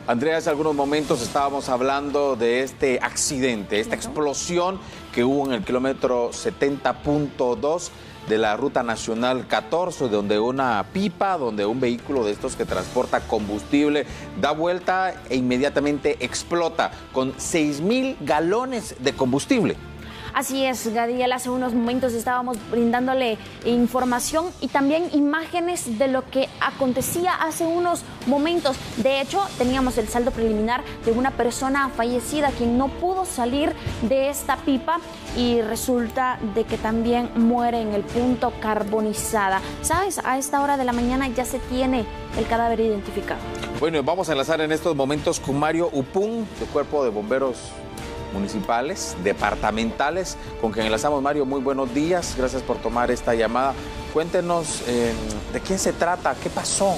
Andrea, hace algunos momentos estábamos hablando de este accidente, esta explosión que hubo en el kilómetro 70.2 de la Ruta Nacional 14, donde una pipa, donde un vehículo de estos que transporta combustible da vuelta e inmediatamente explota con 6,000 galones de combustible. Así es, Gadiel, hace unos momentos estábamos brindándole información y también imágenes de lo que acontecía hace unos momentos. De hecho, teníamos el saldo preliminar de una persona fallecida quien no pudo salir de esta pipa y resulta de que también muere en el punto Carbonizada. ¿Sabes? A esta hora de la mañana ya se tiene el cadáver identificado. Bueno, vamos a enlazar en estos momentos con Mario Upún, del Cuerpo de Bomberos Municipales, departamentales, con quien enlazamos. Mario, muy buenos días, gracias por tomar esta llamada. Cuéntenos de quién se trata, qué pasó.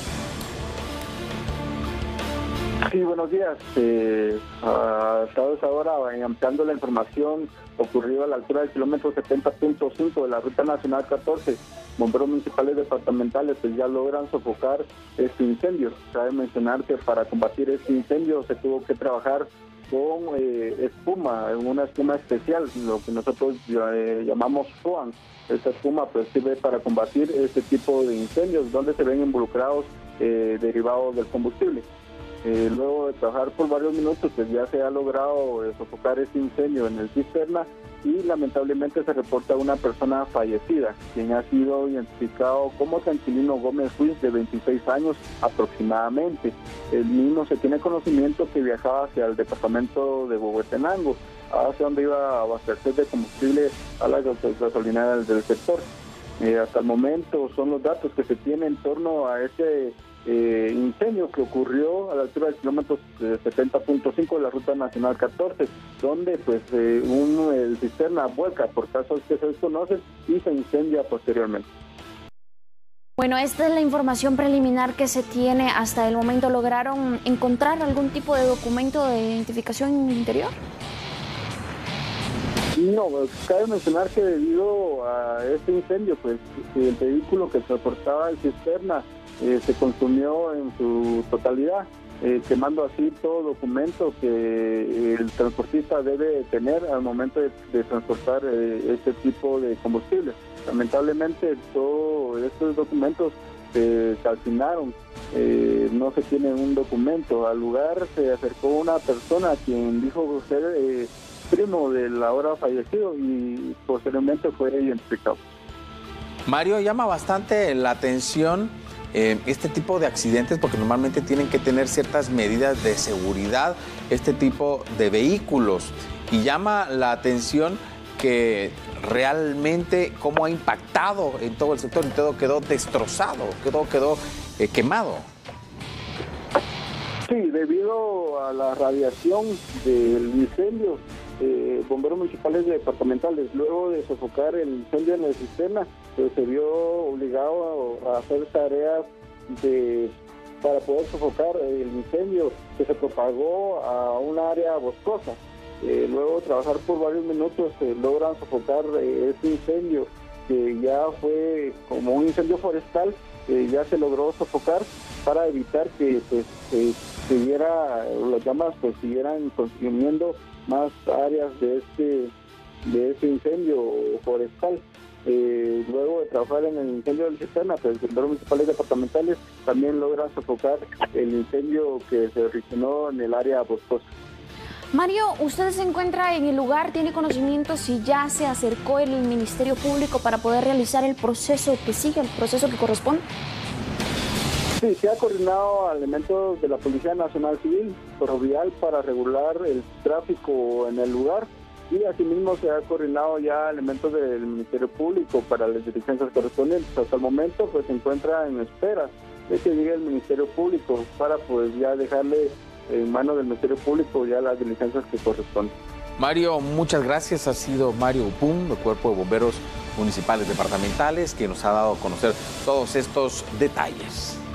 Sí, buenos días. Hasta esa hora, ampliando la información ocurrida a la altura del kilómetro 70.5 de la Ruta Nacional 14, bomberos municipales departamentales pues ya logran sofocar este incendio. Cabe mencionar que para combatir este incendio se tuvo que trabajar con espuma, una espuma especial, lo que nosotros llamamos FOAN. Esta espuma pues sirve para combatir este tipo de incendios donde se ven involucrados derivados del combustible. Luego de trabajar por varios minutos pues ya se ha logrado sofocar este incendio en el cisterna y lamentablemente se reporta una persona fallecida, quien ha sido identificado como Santilino Gómez Ruiz, de 26 años aproximadamente. El mismo se tiene conocimiento que viajaba hacia el departamento de Huehuetenango, hacia donde iba a abastecer de combustible a las gasolineras del sector. Hasta el momento son los datos que se tienen en torno a este incendio que ocurrió a la altura del kilómetro 70.5 de la Ruta Nacional 14, donde pues el cisterna vuelca por casos que se desconocen y se incendia posteriormente. Bueno, esta es la información preliminar que se tiene hasta el momento. ¿Lograron encontrar algún tipo de documento de identificación en el interior? No, cabe mencionar que debido a este incendio, pues el vehículo que transportaba el cisterna se consumió en su totalidad, quemando así todo documento que el transportista debe tener al momento de transportar este tipo de combustible. Lamentablemente todos estos documentos se calcinaron, no se tiene un documento. Al lugar se acercó una persona quien dijo ser primo del ahora fallecido y posteriormente fue identificado. Mario, llama bastante la atención este tipo de accidentes porque normalmente tienen que tener ciertas medidas de seguridad este tipo de vehículos, y llama la atención que realmente cómo ha impactado en todo el sector y todo quedó destrozado, todo quedó quemado. Sí, debido a la radiación del incendio, bomberos municipales departamentales, luego de sofocar el incendio en el cisterna, pues se vio obligado a hacer tareas para poder sofocar el incendio que se propagó a un área boscosa. Luego de trabajar por varios minutos logran sofocar este incendio, que ya fue como un incendio forestal, ya se logró sofocar para evitar que pues, las llamas pues, siguieran consumiendo más áreas de este incendio forestal. Luego de trabajar en el incendio del cisterna, pues bomberos municipales departamentales también logran sofocar el incendio que se originó en el área boscosa. Mario, ¿usted se encuentra en el lugar? ¿Tiene conocimiento si ya se acercó el Ministerio Público para poder realizar el proceso que sigue, el proceso que corresponde? Sí, se ha coordinado a elementos de la Policía Nacional Civil, Ferrovial, para regular el tráfico en el lugar, y asimismo se ha coordinado ya elementos del Ministerio Público para las diligencias correspondientes. Hasta el momento pues se encuentra en espera de que llegue el Ministerio Público para pues ya dejarle en manos del Ministerio Público ya las diligencias que corresponden. Mario, muchas gracias. Ha sido Mario Upún, del Cuerpo de Bomberos Municipales Departamentales, que nos ha dado a conocer todos estos detalles.